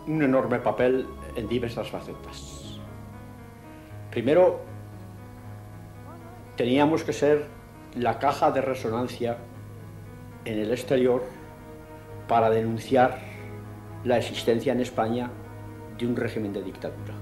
un enorme papel en diversas facetas. Primero, teníamos que ser la caja de resonancia en el exterior para denunciar la existencia en España de un régimen de dictadura.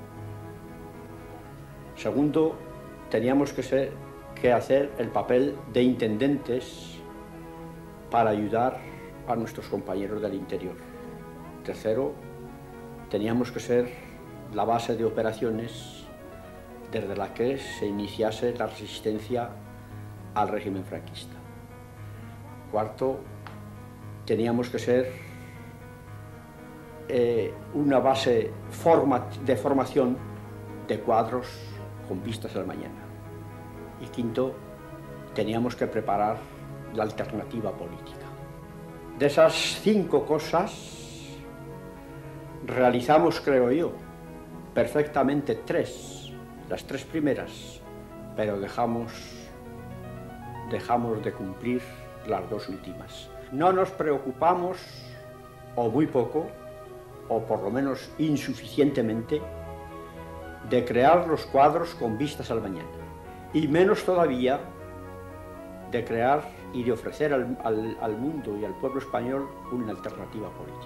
Segundo, teníamos que hacer el papel de intendentes para ayudar a nuestros compañeros del interior. Tercero, teníamos que ser la base de operaciones desde la que se iniciase la resistencia al régimen franquista. Cuarto, teníamos que ser una base de formación de cuadros con vistas al mañana. Y quinto, teníamos que preparar la alternativa política. De esas 5 cosas, realizamos, creo yo, perfectamente 3, las 3 primeras, pero dejamos de cumplir las 2 últimas. No nos preocupamos, o muy poco, o por lo menos insuficientemente, de crear los cuadros con vistas al mañana, y menos todavía de crear y de ofrecer al mundo y al pueblo español una alternativa política.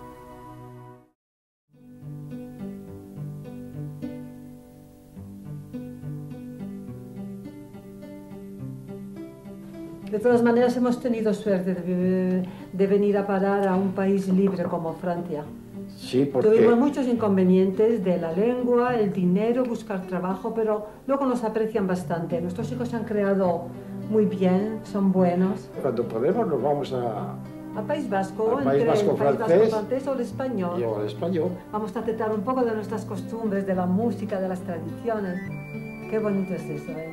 De todas maneras, hemos tenido suerte de venir a parar a un país libre como Francia. Sí, porque tuvimos muchos inconvenientes de la lengua, el dinero, buscar trabajo, pero luego nos aprecian bastante. Nuestros hijos se han creado muy bien, son buenos. Cuando podemos nos vamos al País Vasco, al País Vasco francés o el español. Yo al español. Vamos a tratar un poco de nuestras costumbres, de la música, de las tradiciones. Qué bonito es eso, ¿eh?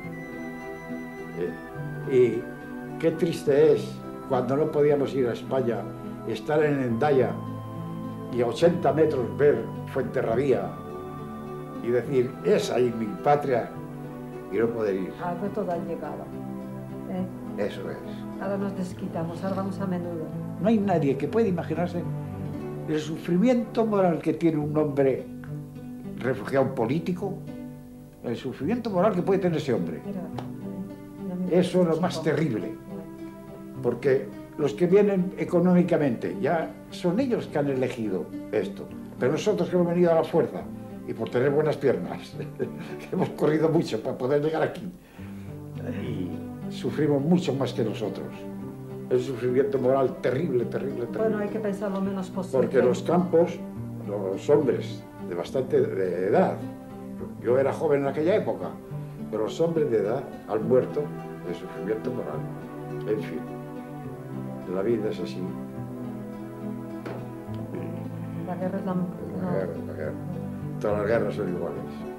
Y qué triste es cuando no podíamos ir a España, estar en Hendaya y a 80 metros ver Fuenterrabía y decir, es ahí mi patria, y no poder ir. Ah, pues todo ha llegado. Eso es. Ahora nos desquitamos, ahora vamos a menudo. No hay nadie que pueda imaginarse el sufrimiento moral que tiene un hombre refugiado político, el sufrimiento moral que puede tener ese hombre. Eso es lo más terrible, porque los que vienen económicamente ya son ellos que han elegido esto, pero nosotros que hemos venido a la fuerza y por tener buenas piernas, hemos corrido mucho para poder llegar aquí y sufrimos mucho más que nosotros. Es un sufrimiento moral terrible, terrible, terrible. Bueno, hay que pensar lo menos posible. Porque los campos, los hombres de bastante edad, yo era joven en aquella época, pero los hombres de edad han muerto de sufrimiento moral. En fin, la vida es así. La guerra es la guerra. Todas las guerras son iguales.